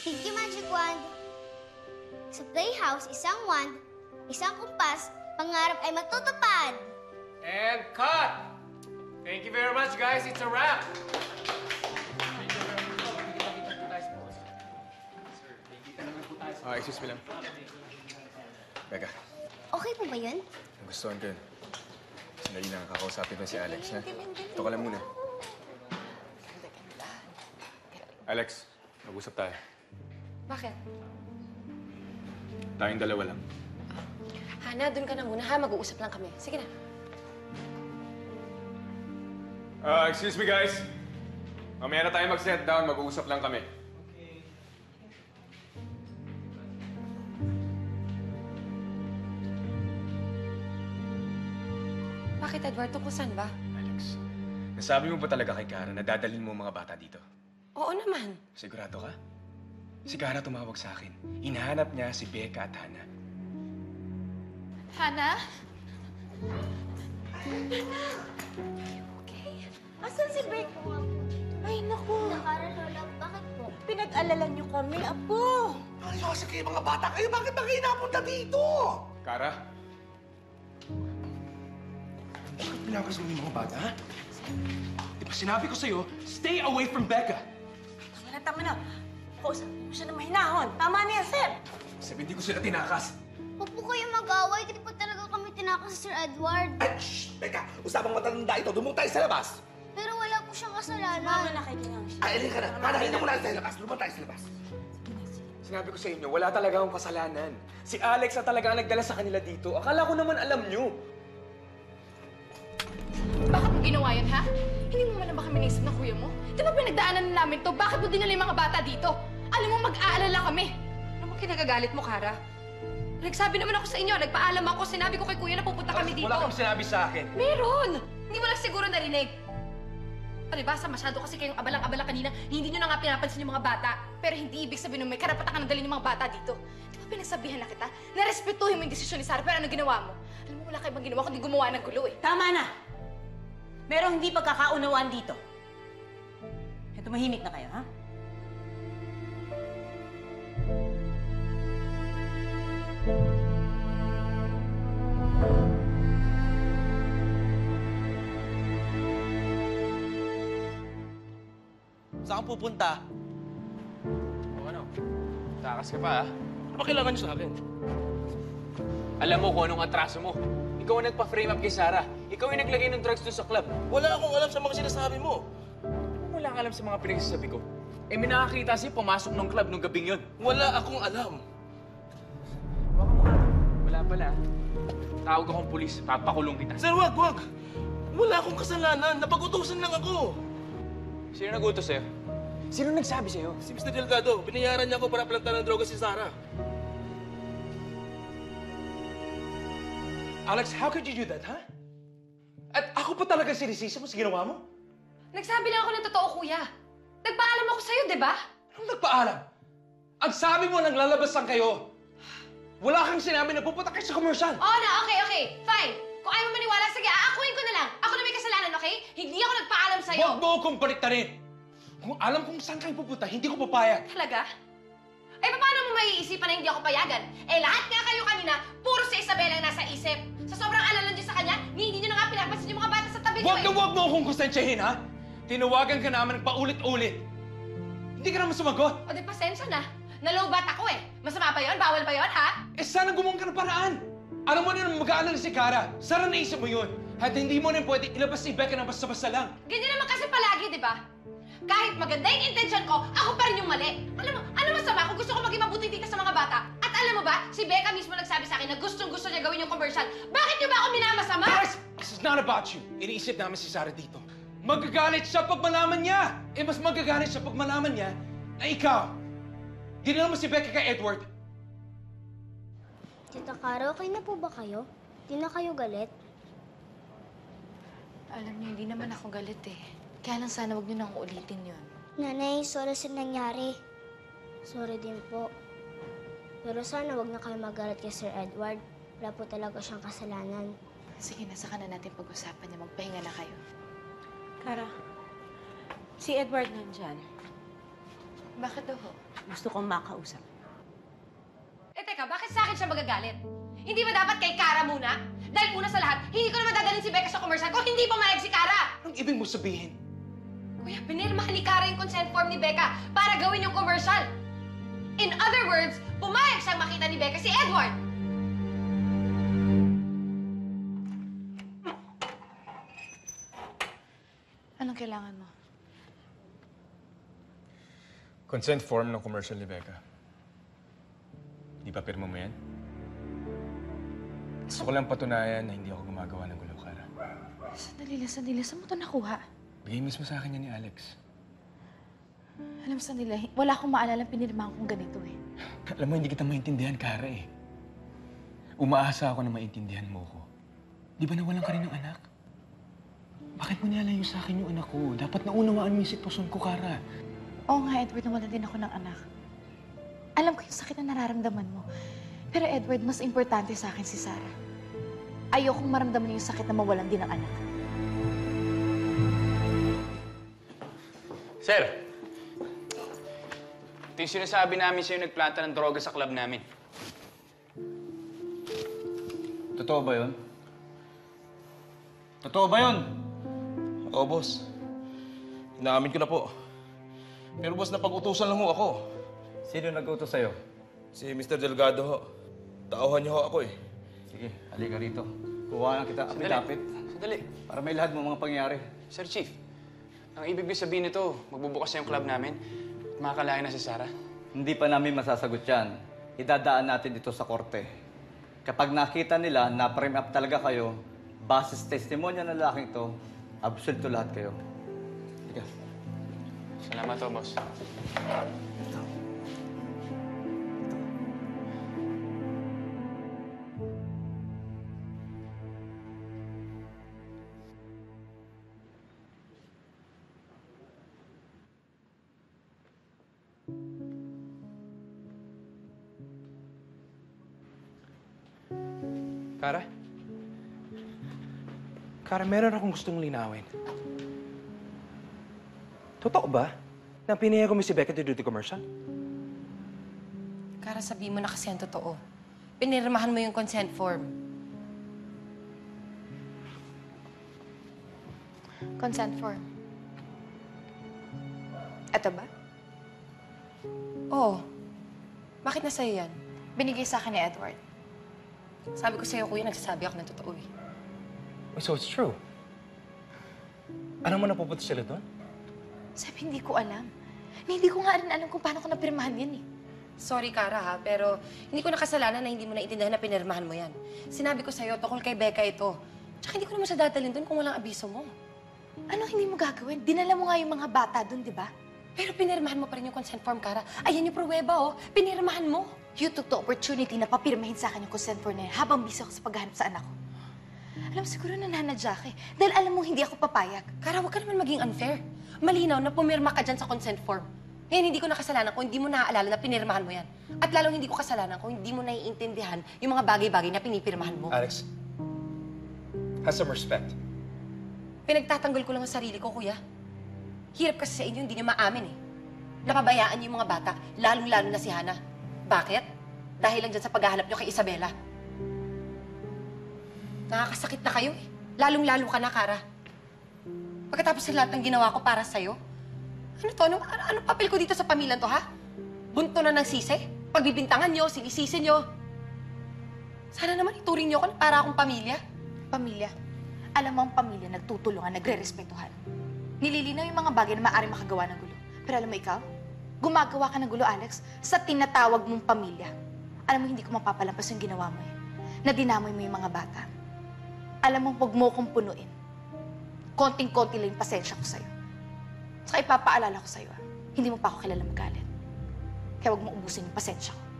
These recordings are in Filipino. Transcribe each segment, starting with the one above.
Thank you, Magic Wand. Sa Playhouse, isang wand, isang kumpas, pangarap ay matutupad. And cut! Thank you very much, guys. It's a wrap. Excuse me lang. Becca, Okay po ba yun? nagustuhan ko yun. Sandali lang, kakausapin ko si Alex, ha? Ito ka lang muna. Alex, mag-usap tayo. Bakit? Tayong dalawa lang. Hana, dun ka na muna ha. Mag-uusap lang kami. Sige na. Excuse me, guys. Mamaya na tayo mag-set down. Mag-uusap lang kami. Bakit, Edward? Tungkol saan ba? Alex, nasabi mo ba talaga kay Kara na dadalhin mo ang mga bata dito? Oo naman. Sigurado ka? Si Kara tumawag sa akin. Hinahanap niya si Becca at Hana. Hana? Asan si Beck? Ay, naku. Nakara, Lola, bakit po? Pinag-alala niyo kami, Apo. Seryoso kayo mga bata kayo, bakit ba kayo napunta dito? Kara? Bakit pinapasok yung mga bata, ha? Di ba sinabi ko sa'yo, stay away from Becca. Tama na. Kausap mo siya na mahinahon. Tama na yan, sir. Sabi hindi ko sila tinakas. Huwag po kayo mag-away. Hindi po talaga kami tinakas sa Sir Edward. Ay, shh! Becca, usapang matanda ito, doon tayo sa labas. Pero wala po siyang kasalanan. Mama na kay Kinang siya. Ay, alin ka na. Manahin na muna sa labas. Doon tayo sa labas. Sinabi ko sa inyo, wala talaga akong kasalanan. Si Alex na talaga ang nagdala sa kanila dito. Akala ko naman alam nyo. Bakit mo ginawa yun, ha? Hindi mo man na ba kami naisip na kuya mo? Di ba pinagdaanan na namin to? Bakit mo dinala yung mga bata dito? Alam mo, mag-aalala kami. Ano mo kinagagalit mo, Kara? Nagsabi naman ako sa inyo. Nagpaalam ako. Sinabi ko kay kuya na pupunta kami dito. Wala kang sinabi sa akin. Meron! Hindi mo lang siguro narinig. Palibasa, masyado kasi kayong abalang-abala kanina. Hindi nyo na nga pinapansin yung mga bata. Pero hindi ibig sabihin na may karapatan ka nang dalhin yung mga bata dito. Di ba pinagsabihan na kita? Narespetuhin mo yung desisyon ni Sarah, pero ano ginawa mo? Alam mo, wala kayo bang ginawa kundi gumawa ng gulo eh. Tama na. Merong hindi pagkakaunawaan dito. Ito, mahimik na kayo, ha? Saan ka pupunta? O ano? Takas ka pa, ha? Ano ba kailangan niyo sa akin? Alam mo kung anong atraso mo. Ikaw ang nagpa-frame up kay Sarah. Ikaw yung naglagay ng drugs doon sa club. Wala akong alam sa mga sinasabi mo. Wala kang alam sa mga pinagsasabi ko. Eh, may nakakita siya pumasok ng club nung gabing yun. Wala akong alam. Baka mo nga. Wala pala. Tawag akong pulis. Papakulong kita. Sir, wag! Wala akong kasalanan. Napag-utusan lang ako. Sino nagutos sa'yo? Sino nagsabi sa'yo? Si Mr. Delgado, binayaran niya ako para plantar ng droga si Sarah. Alex, how could you do that, huh? At ako pa talaga sinisisi mo sa ginawa mo? Nagsabi lang ako ng totoo, kuya. Nagpaalam ako sa'yo, di ba? Anong nagpaalam? Ang sabi mo, naglalabas lang kayo. Wala kang sinabi na pupunta kayo sa commercial. Oo na, okay. Fine. Kung ayaw mo maniwala, sige, aakuin ko na lang. Ako na may kasalanan, okay? Hindi ako nagpaalam sa'yo. Huwag mo akong baliktarin. Kung alam kung saan kayo pupunta, hindi ko papayag. Talaga? Eh, paano mo maiisipan na hindi ako payagan? Eh, lahat nga kayo kanina, puro si Isabela ang nasa isip. Sa sobrang alala niyo sa kanya, hindi niyo na nga pinapansin yung mga bata sa tabi niyo Huwag na huwag mo akong konsensyahin, ha? Tinawagan ka naman ng paulit-ulit. Hindi ka naman sumagot. O, di pasensya na. Nalobat ako eh. Masama pa yon? Bawal ba yon, ha? Eh, sana gumawa ka ng paraan. Alam mo na mag-aalala si Kara. Sana naisip mo yun. At hindi mo na pwede ilabas si Becca na basta-basta lang. Ganyan naman kasi palagi, di ba? Kahit maganda yung intention ko, ako pa rin yung mali. Alam mo, ano masama kung gusto ko maging mabuti dito sa mga bata? At alam mo ba, si Becca mismo nagsabi sa akin na gustong-gusto niya gawin yung commercial. Bakit niyo ba ako minamasama? Guys, this is not about you. Iniisip namin si Sarah dito. Magagalit siya pag malaman niya. Eh, mas magagalit siya pag malaman niya na ikaw. Dinala mo si Becca kay Edward. Tita Kara, okay na po ba kayo? Di na kayo galit? Alam niyo, hindi naman ako galit eh. Kaya lang sana wag niyo nang ulitin yun. Nanay, sorry sa nangyari. Sorry din po. Pero sana wag na kayo magalit kay Sir Edward. Wala po talaga siyang kasalanan. Sige na, saka na natin pag-usapan niya. Magpahinga na kayo. Kara, si Edward nandyan. Bakit daw ho? Gusto kong makausap. Eh teka, bakit sa akin siya magagalit? Hindi ba dapat kay Kara muna? Dahil una sa lahat, hindi ko naman dadalhin si Becca sa commercial kung hindi pumayag si Kara! Anong ibig mo sabihin? Kuya, pinirmahan ni Kara yung consent form ni Becca para gawin yung commercial. In other words, pumayag siyang makita ni Becca si Edward. Anong kailangan mo? Consent form ng commercial ni Becca. Di ba pirma mo yan? Gusto ko lang patunayan na hindi ako gumagawa ng gulo, Kara. Sandali. Saan mo ito nakuha? Bigay mismo sa akin yan ni Alex. Alam mo, sandali. Wala akong maalalang pinirmahan kong ganito eh. Alam mo, hindi kita maintindihan, Kara eh. Umaasa ako na maintindihan mo ko. Di ba nawalan ka rin ng anak? Bakit mo nilalayo sa akin yung anak ko? Dapat naunawaan mo yung sitwasyon ko, Kara. Oo nga, Edward, nawalan din ako ng anak. Alam ko yung sakit na nararamdaman mo. Pero Edward, mas importante sa akin si Sarah. Ayokong maramdaman yung sakit na mawalan din ng anak. Sir! Ito yung sinasabi namin sa'yo nagplanta ng droga sa club namin. Totoo ba yun? Totoo ba yun? Oo, boss. Inaamin ko na po. Pero boss, napag-utusan lang ho ako. Sino nag-utos sa'yo? Si Mr. Delgado ho. Tauhan niyo ho ako eh. Sige, halika rito. Kuha lang kita apit-apit Sandali. para may lahat mo mga pangyari. Sir Chief, ang ibig sabihin nito, magbubukas na yung club namin at makakalain na si Sarah. Hindi pa namin masasagot yan. Idadaan natin dito sa korte. Kapag nakita nila na frame up talaga kayo, base sa testimonya ng lalaking ito, absoluto lahat kayo. Halika. Salamat to, boss. Kara? Kara, meron akong gustong linawin. Totoo ba na pinayagan mo si Becca to do the commercial? Kara, sabihin mo na kasi ang totoo. Pinirmahan mo yung consent form. Consent form. Ito ba? Oo. Bakit nasa'yo yan? Binigay sa akin ni Edward. Sabi ko sa'yo, kuya, nagsasabi ako ng totoo eh. So it's true. Ano mo napupunta sila doon? Sabi, hindi ko alam. Hindi ko nga rin alam kung paano ko napirmahan yan eh. Sorry, Kara, ha, pero hindi ko nakasalanan na hindi mo naintindihan na pinirmahan mo yan. Sinabi ko sa'yo, tungkol kay Becca ito. Tsaka hindi ko naman siya dadalhin doon kung walang abiso mo. Anong hindi mo gagawin? Dinala mo nga yung mga bata doon, di ba? Pero pinirmahan mo pa rin yung consent form, Kara. Ayan yung pruweba, oh. Pinirmahan mo. You took the opportunity na papirmahin sa akin yung consent form na yan habang busy ako sa paghahanap sa anak ko. Alam, siguro nananadya ka eh. Dahil alam mo hindi ako papayag. Kara, huwag ka naman maging unfair. Malinaw na pumirma ka dyan sa consent form. Ngayon, hindi ko nakasalanan kung hindi mo naaalala na pinirmahan mo yan. At lalong hindi ko kasalanan kung hindi mo naiintindihan yung mga bagay-bagay na pinipirmahan mo. Alex, have some respect. Pinagtatanggol ko lang ang sarili ko, kuya. Hirap kasi sa inyo, hindi niyo maamin eh. Napabayaan niyo yung mga bata, lalong-lalo na si Hana. Bakit? Dahil lang dyan sa paghahanap niyo kay Isabela. Nakakasakit na kayo eh. Lalong-lalo ka na, Kara. Pagkatapos sa lahat ng ginawa ko para sa'yo, ano to? Ano papel ko dito sa pamilyang to, ha? Bunto na ng sisi? Pagbibintangan niyo, sinisisi niyo. Sana naman ituring niyo ako na para akong pamilya. Pamilya. Alam mo ang pamilya, nagtutulungan, nagre-respetuhan. Nililinaw yung mga bagay na maaari makagawa ng gulo. Pero alam mo ikaw, gumagawa ka ng gulo, Alex, sa tinatawag mong pamilya. Alam mo, hindi ko mapapalampas yung ginawa mo eh. Na dinamoy mo yung mga bata. Alam mo, huwag mo kong punuin. Konting-konti lang yung pasensya ko sa'yo. Saka ipapaalala ko sa'yo, hindi mo pa ako kilala magalit. Kaya huwag mo ubusin yung pasensya ko.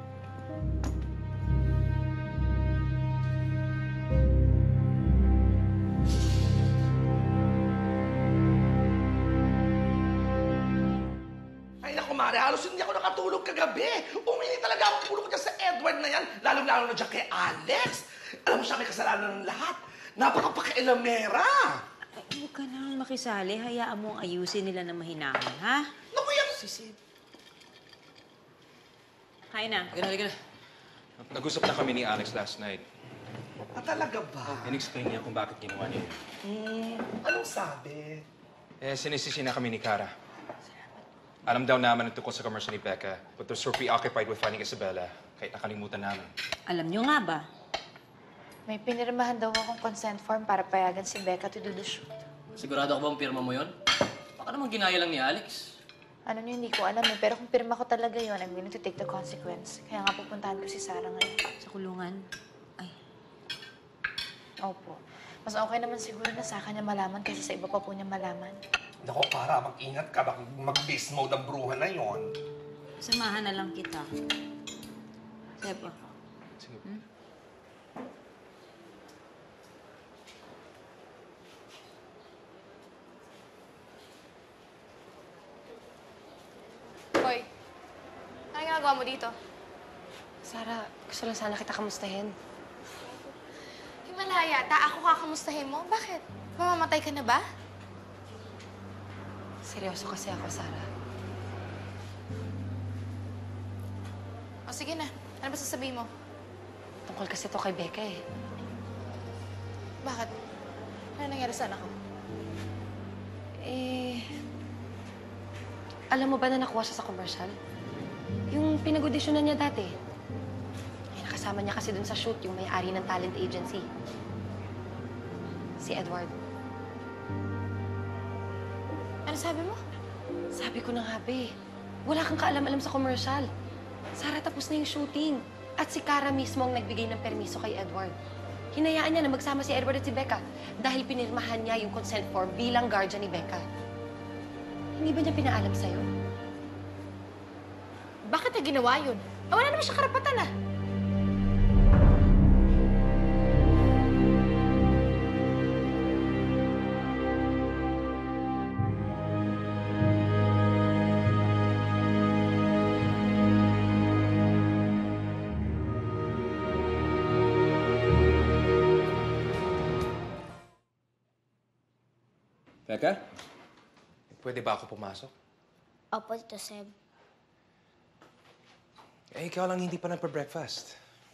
Ay naku, Mare, halos hindi ako nakatulog kagabi. Umingi talaga ako tulog dyan sa Edward na yan, lalong-lalo na dyan kay Alex. Alam mo siya, may kasalanan ng lahat. Napakapakailamera. Huwag ka nang makisali. Hayaan mo ang ayusin nila na mahinahon, ha? Naku, yan. Kain na. Halika na. Nag-usap na kami ni Alex last night. Talaga ba? In-explain niya kung bakit ginawa niya yun. Anong sabi? Sinisisi na kami ni Cara. Alam daw naman ang tungkol sa commercial ni Becca, but they're so preoccupied with finding Isabella, kahit nakalimutan namin. Alam nyo nga ba? May pinirmahan daw akong consent form para payagan si Becca to do the shoot. Sigurado ka bang pirma mo yun? Baka naman ginaya lang ni Alex. Ano niyo, hindi ko alam eh. Pero kung pirma ko talaga yun, I'm willing to take the consequence. Kaya nga pupuntahan ko si Sarah ngayon. Sa kulungan? Ay, Opo. Mas okay naman siguro na sa kanya malaman kaysa sa iba pa po niya malaman. Nako, para mag-ingat ka. Baka mag-beast mode ang bruha na yon. samahan na lang kita. Sebo. Sige. Hoy, ano ginagawa mo dito? Sarah, gusto lang sana kita kamustahin. Himalaya, ako kakamustahin mo? Bakit? Mamamatay ka na ba? Seryoso kasi ako, Sarah. O sige na, ano ba sasabihin mo? Tungkol kasi to kay Becca eh. Bakit? Ano nangyari sa anak ko? Alam mo ba na nakuha siya sa commercial? Yung pinag-auditionan niya dati. Nakasama niya kasi dun sa shoot yung may-ari ng talent agency. Si Edward. Ano sabi mo? Sabi ko na nga, be. Wala kang kaalam-alam sa commercial. Sarah, tapos na yung shooting. At si Cara mismo ang nagbigay ng permiso kay Edward. Hinayaan niya na magsama si Edward at si Becca dahil pinirmahan niya yung consent form bilang guardian ni Becca. Hindi ba niya pinaalam sa'yo? Bakit niya ginawa yun? Wala naman siya karapatan ah. Becca? Pwede ba ako pumasok? Opo, Tito Seb. Ikaw lang hindi pa nagpa-breakfast.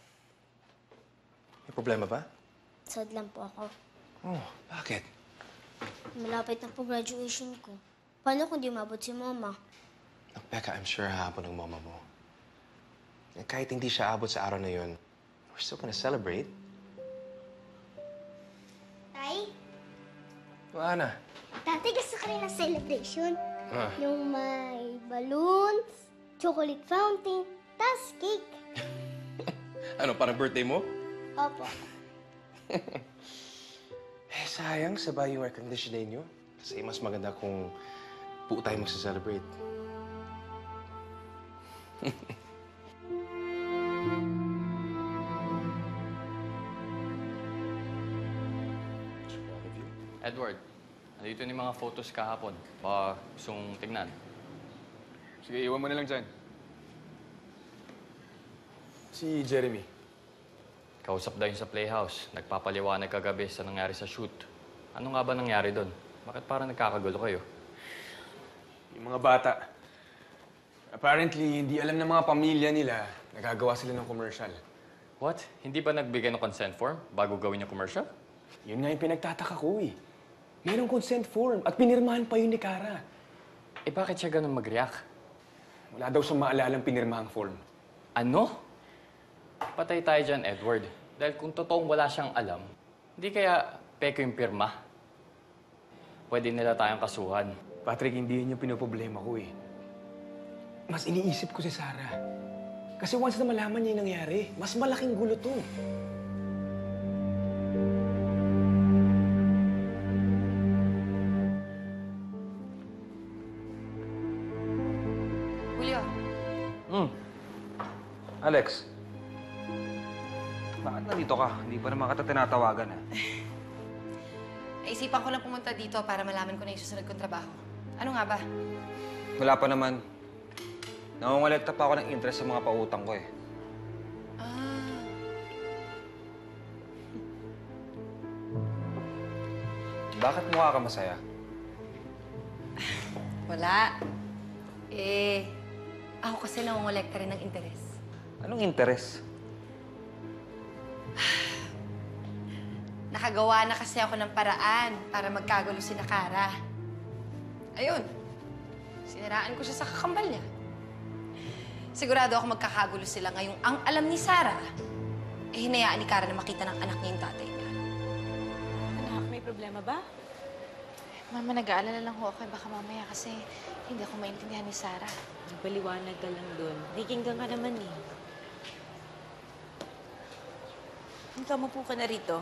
May problema ba? Sad lang po ako. Oh, bakit? Malapit na po graduation ko. Paano kung di mabot si Mama? Becca, I'm sure hahapon ng mama mo. Kahit hindi siya abot sa araw na yun, we're still gonna celebrate. Tay, O, Ana? dati gusto ko rin ng celebration. Ah. Yung may balloons, chocolate fountain, tas cake. Ano, parang birthday mo? Opo. Sayang, sabay yung recognition day niyo. Kasi mas maganda kung buo tayo magsa-celebrate. Edward, nandito yung mga photos kahapon. Baka gusto mong tignan. Sige, iwan mo na lang dyan. Si Jeremy. Kausap daw yun sa Playhouse. Nagpapaliwanag kagabi sa nangyari sa shoot. Ano nga ba nangyari doon? Bakit parang nagkakagulo kayo? Yung mga bata. Apparently, hindi alam ng mga pamilya nila nagagawa sila ng commercial. What? Hindi ba nagbigay ng consent form bago gawin yung commercial? Yun nga yung pinagtataka ko eh. Merong consent form at pinirmahan pa yun ni Cara. Eh bakit siya ganun mag-react? Wala daw siyang maalalang pinirmahang form. Ano? Patay tayo dyan, Edward. Dahil kung totoong wala siyang alam, hindi kaya peko yung pirma? Pwede nila tayong kasuhan. Patrick, hindi yun yung pinoproblema ko eh. Mas iniisip ko si Sarah. Kasi once na malaman niya yung nangyari, mas malaking gulo to. Julio, Alex, bakit nandito ka? Hindi pa naman kita tinatawagan, ha? naisipan ko lang pumunta dito para malaman ko na yung susunod kong trabaho. Ano nga ba? Wala pa naman. Nangongolekta pa ako ng interest sa mga pautang ko, eh. Ah, Bakit mukha ka masaya? wala. Ako kasi nangongolekta rin ng interes. Anong interes? Nakagawa na kasi ako ng paraan para magkagulo si Kara. Ayun. Siniraan ko siya sa kakambal niya. Sigurado ako magkakagulo sila ngayong ang alam ni Sarah, hinayaan ni Kara na makita ng anak niya yung tatay niya. Anak, may problema ba? Mama, nag-aalala lang ho ako. Baka mamaya kasi hindi ako maintindihan ni Sarah. Nagpaliwanag ka lang doon. Nakikinggan ka naman eh. Ikaw, mapo ka na rito.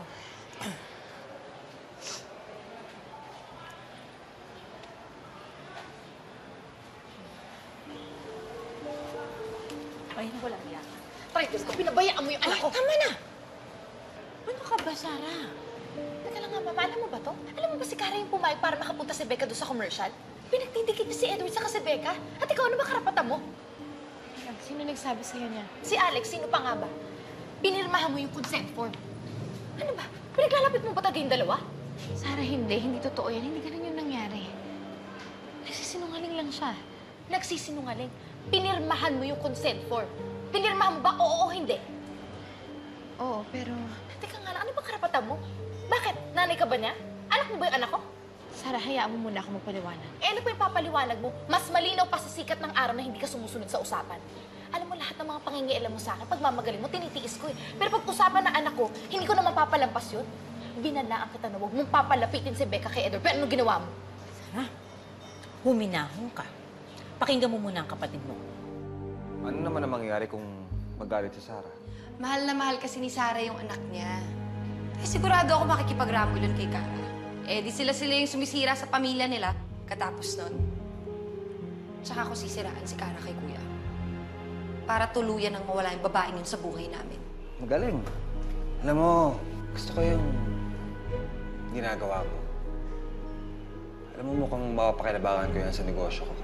Ay, wala niya. Try this ko, pinabayaan mo yung anak ko. Tama na! Ano ka ba, Sarah? Teka lang nga, Mama. Alam mo ba to? Alam mo ba si Kara yung pumayag para makapunta si Becca doon sa commercial? Pinagtindikit niya si Edward sa si Becca. At ikaw, ano ba karapatan mo? Sino nagsabi sa'yo niya? Si Alex. Sino pa nga ba? Pinirmahan mo yung consent form. Ano ba? Pinaglalapit mo ba taga yung dalawa? Sarah, hindi. Hindi totoo yan. Hindi ganun yung nangyari. Nagsisinungaling lang siya. Nagsisinungaling. Pinirmahan mo yung consent form. Pinirmahan mo ba oo o hindi? Oo, pero... Teka nga lang, ano ba karapatan mo? Bakit? Nanay ka ba niya? Anak mo ba yung anak ko? Sarah, hayaan mo muna ako magpaliwanag. Eh, ano pa yung papaliwanag mo? Mas malinaw pa sa sikat ng araw na hindi ka sumusunod sa usapan. Alam mo, lahat ng mga pangingialam mo sa akin, pag mamagaling mo, tinitiis ko eh. Pero pag usapan ng anak ko, hindi ko na mapapalampas yun. Binalaan kita na huwag mong papalapitin si Becca kay Edward. Pero ano ginawa mo? Sarah, huminahon ka. Pakinggan mo muna ang kapatid mo. Ano naman ang mangyayari kung magalit si Sarah? Mahal na mahal kasi ni Sarah yung anak niya. Eh, sigurado ako makikipagrambulan kay Kara. Eh, di sila yung sumisira sa pamilya nila katapos nun. Tsaka ako sisiraan si Kara kay Kuya. Para tuluyan ang mawala yung babaeng yun sa buhay namin. Magaling. Alam mo, gusto ko yung ginagawa mo. Alam mo, mukhang mapapakinabangan ko yan sa negosyo ko.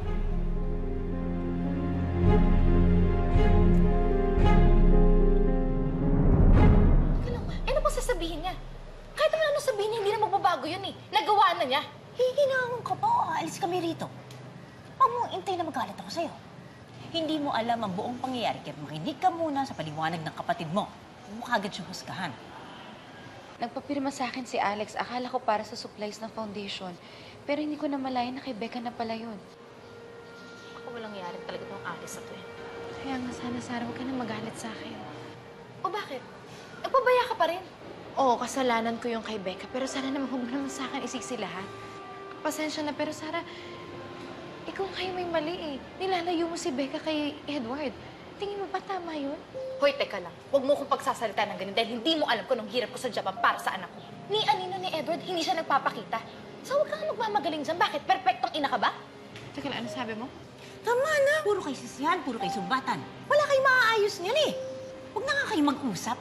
Ano ba sasabihin niya? Kahit ano sabihin niya, hindi na magbabago yun eh. Nagawa na niya. Hihinahon ka pa o aalis kami rito. Huwag mo intay na magalit ako sa'yo. Hindi mo alam ang buong pangyayari kaya makinig ka muna sa paliwanag ng kapatid mo. Huwag mo kagad siya husgahan. Nagpapirma sa akin si Alex. Akala ko para sa supplies ng foundation. Pero hindi ko na malayan na kay Becca na pala yun. Ako walang yari talaga itong Alex na to eh. Kaya nga sana, Sarah, huwag ka na magalit sa akin. O bakit? Nagpabaya ka pa rin? Oo, kasalanan ko yung kay Becca. Pero sana naman huwag mo naman sa akin isiksi lahat. Pasensya na, pero Sarah, ikaw kayo may mali eh. Nilalayo mo si Becca kay Edward. Tingin mo ba tama yun? Hoy, teka lang. Huwag mo kong pagsasalita ng ganun dahil hindi mo alam kung anong hirap ko sa Japan para sa anak ko. Ni Anino ni Edward, hindi siya nagpapakita. So huwag kang magmamagaling dyan. Bakit? Perfectong ina ka ba? Teka lang, ano sabi mo? Tama na! Puro kayo sisihan, puro kayo sumbatan. Wala kayong maaayos niyan eh. Huwag na nga kayo mag-usap.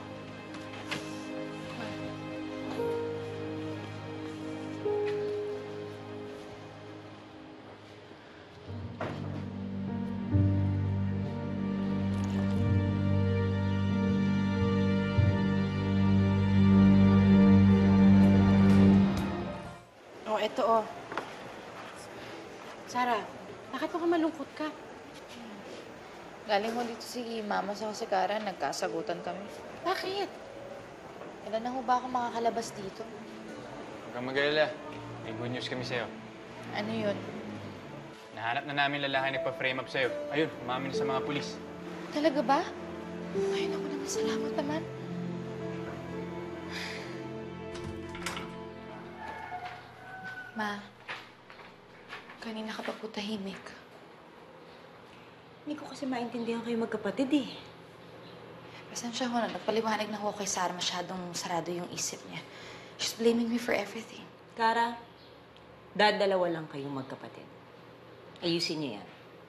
Eto, oh. Sarah, bakit ka malungkot ka? Galing mo dito si Mama sa si Kara, nagkasagutan kami. Bakit? Kailan na ho ba ako makakalabas dito? Huwag kang mag-alala. May good news kami sa'yo. Ano yun? Nahanap na namin lalaki nagpa-frame up sa'yo. Ayun, umamin na sa mga pulis. Talaga ba? Ayun ako naman, salamat naman. Ma, kanina ka pa po tahimik. Hindi ko kasi maintindihan kayo magkapatid eh. Pasensya ko na, nagpaliwanag na ako kay Sarah, masyadong sarado yung isip niya. She's blaming me for everything. Kara, dadalawa lang kayong magkapatid. Ayusin niyo yan.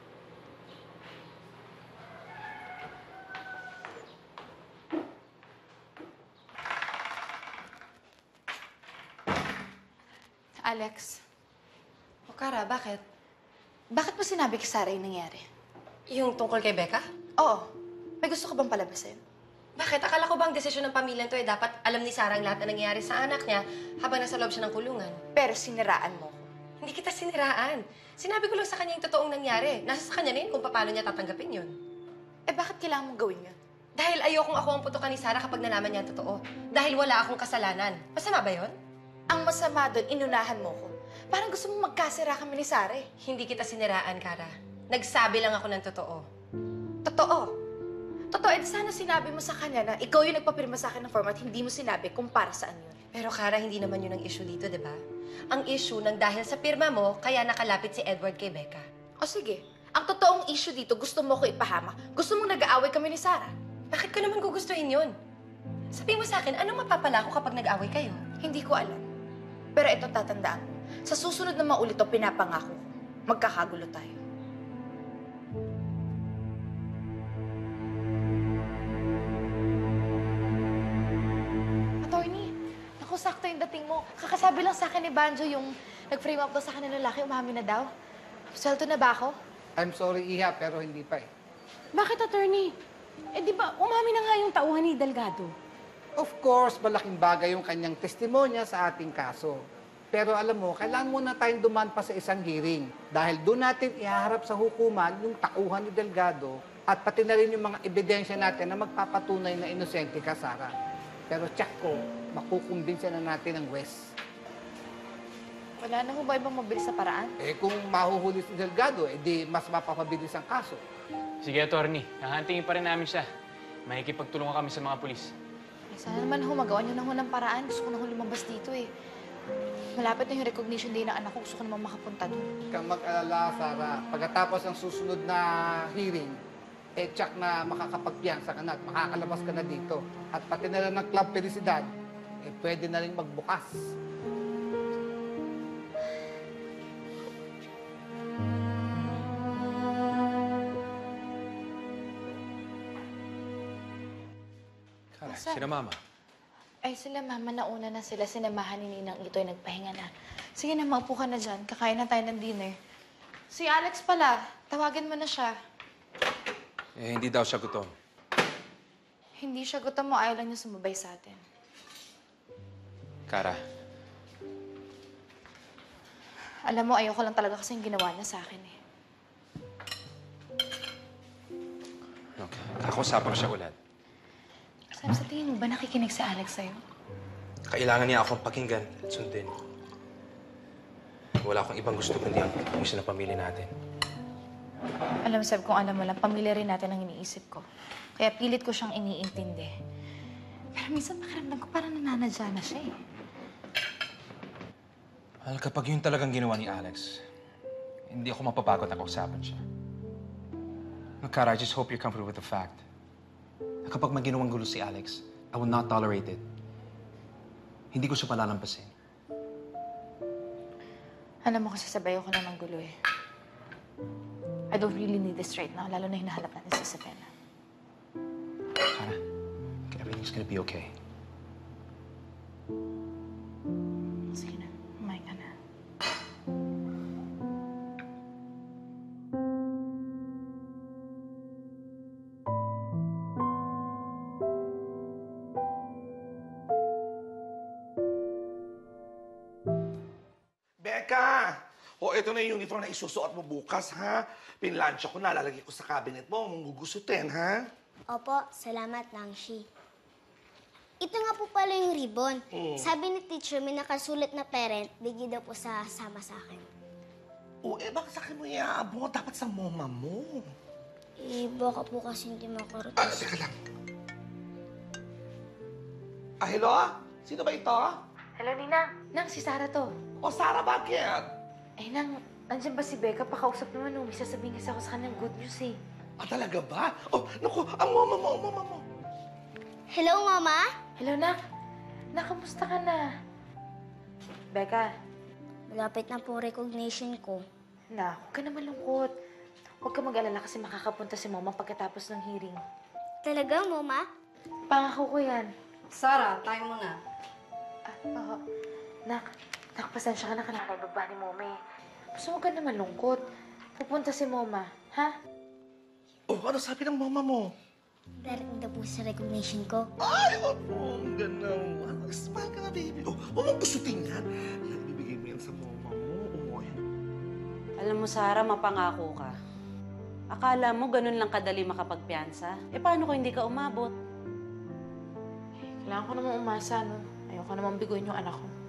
Alex, O Kara, bakit? bakit mo sinabi kay Sarah yung nangyari? Yung tungkol kay Becca? Oo. May gusto ka bang palabasin? Bakit? Akala ko bang desisyon ng pamilya to eh dapat alam ni Sarah ang lahat na nangyayari sa anak niya habang nasa loob siya ng kulungan. Pero siniraan mo ko. Hindi kita siniraan. Sinabi ko lang sa kanya yung totoong nangyari. Nasa sa kanya na yun kung paano niya tatanggapin yun. Eh bakit kailangan mong gawin yun? Dahil ayokong ako ang putukan ni Sarah kapag nalaman niya ang totoo. Dahil wala akong kasalanan. Masama ba yon? Ang masama doon, inunahan mo ko. Parang gusto mo magkasira kami ni Sarah eh. Hindi kita siniraan, Kara. Nagsabi lang ako ng totoo. Totoo. Totoo, eh sana sinabi mo sa kanya na ikaw yung nagpapirma sa akin ng form at hindi mo sinabi kung para saan yun. Pero Kara, hindi naman yun ang issue dito, di ba? Ang issue nang dahil sa pirma mo, kaya nakalapit si Edward kay Becca. O sige, ang totoong issue dito, gusto mo ko ipahama. Gusto mong nag-aaway kami ni Sarah. Bakit ko naman gugustuhin yun? Sabihin mo sa akin, anong mapapala ko kapag nag-away kayo? Hindi ko alam. Pero ito tatandaan mo. Sa susunod na maulit o pinapangako ko, magkakagulo tayo. Attorney, naku, sakto yung dating mo. Kakasabi lang sa akin ni Banjo yung nag-frame up daw sa akin ng lalaki, umami na daw. Sweldo na ba ako? I'm sorry, Iha, pero hindi pa eh. Bakit, attorney? Eh, di ba, umami na nga yung tauhan ni Delgado. Of course, malaking bagay yung kanyang testimonya sa ating kaso. Pero alam mo, kailangan muna tayong dumaan pa sa isang hearing. Dahil doon natin ihaharap sa hukuman yung tauhan ni Delgado at pati na rin yung mga ebidensya natin na magpapatunay na inosente ka, Sarah. Pero tsak ko, makukumbinsa na natin ang West. Wala na ho ba ibang mabilis sa paraan? Eh kung mahuhuli si Delgado, di mas mapapabilis ang kaso. Sige, attorney. Hahantingin pa rin namin siya. Makikipagtulungan kami sa mga pulis. Eh, sana naman ho, magawa niyo na ho ng paraan. Gusto ko na ho lumabas dito eh. Malapit na yung recognition day ng anak ko. Gusto ko naman makapunta doon. Huwag kang mag-alala, Sarah. Pagkatapos ng susunod na hearing, tsak na makakapagpiyansa ka na at makakalabas ka na dito. At pati na lang ng Club Felicidad, pwede na rin magbukas. Kara, Saan? sina Mama. Ay, sila mama, nauna na sila. Sinamahan ni Ninang Ito'y nagpahinga na. Sige na, maupo ka na dyan. Kakain na tayo ng dinner. Si Alex pala, tawagan mo na siya. Eh, hindi daw siya gutom. Hindi siya gutom mo, ayaw lang niya sumabay sa atin. Kara, Alam mo, ayoko lang talaga kasi yung ginawa niya sa akin eh. okay. Kakausapin ko siya ulit. Sam, sa tingin mo ba nakikinig si Alex sa'yo? Kailangan niya akong pakinggan at sundin. Wala akong ibang gusto kundi ang gusto ng pamilya natin. Alam, Seb, kung alam mo lang, pamilya rin natin ang iniisip ko. Kaya pilit ko siyang iniintindi. Pero minsan pakiramdam ko parang nananadya na siya eh. Mahal, kapag yun talagang ginawa ni Alex, hindi ako mapapagod na kausapin siya. Look, Kara, I just hope you're comfortable with the fact na kapag may ginawang gulo si Alex, I will not tolerate it. Hindi ko siya palalampasin. Alam mo kasi sabay ako na ng gulo eh. I don't really need this right now, lalo na hinahanap natin si Savannah. Kara, everything's gonna be okay. Sige na, kumain ka na. Becca! O, ito na yung uniform na isusuot mo bukas, ha? Pinlansya ko na, lalagay ko sa cabinet mo. Mong gugustutin, ha? Opo, salamat, Nangshi. Ito nga po pala yung ribbon. Sabi ni teacher, may nakasulat na parent, bigyan daw po sa sama sa akin. O, bakit sa akin mo iaabot? Dapat sa mama mo. Eh, baka po kasi hindi makarating. Teka lang. Hello? Sino ba ito? Hello, Nina. Nang, si Sarah to. O, Sarah, bakit? Eh, Nang, nandiyan ba si Becca? Pakausap naman, may sasabihin kasi ako sa kanyang good news eh. Talaga ba? Oh, naku, ang mama mo. Hello, Mama? Hello, Nak. Nak, kamusta ka na? Becca. Malapit na po recognition ko. Nak, huwag ka na malungkot. Huwag ka mag-alala kasi makakapunta si Mama pagkatapos ng hearing. Talaga, Mama? Pangako ko yan. Sarah, tayo muna. Oo. Nak, pasensya ka na baba ni Mama eh. Basta huwag ka na malungkot. Pupunta si Mama, ha? Oh, ano sabi ng mama mo? Darating daw po sa recognition ko. Ay, ang ganaw. Smile ka na, baby. Oh, huwag mong gustutin yan. Yan, ibibigay mo yan sa mama mo. Oh, yan. Alam mo, Sarah, mapangako ka. Akala mo ganun lang kadali makapagpiyansa? Paano kung hindi ka umabot? Kailangan ko namang umasa, no? Ayoko namang biguin yung anak ko.